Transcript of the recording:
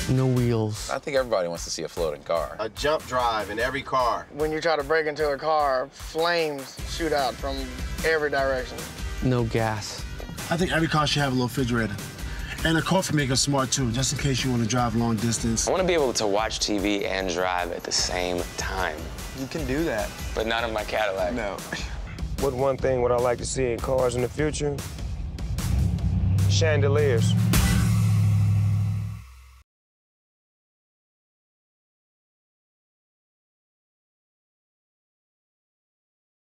No wheels. I think everybody wants to see a floating car. A jump drive in every car. When you try to break into a car, flames shoot out from every direction. No gas. I think every car should have a little refrigerator. And a coffee maker smart, too, just in case you want to drive long distance. I want to be able to watch TV and drive at the same time. You can do that. But not in my Cadillac. No. What one thing would I like to see in cars in the future? Chandeliers.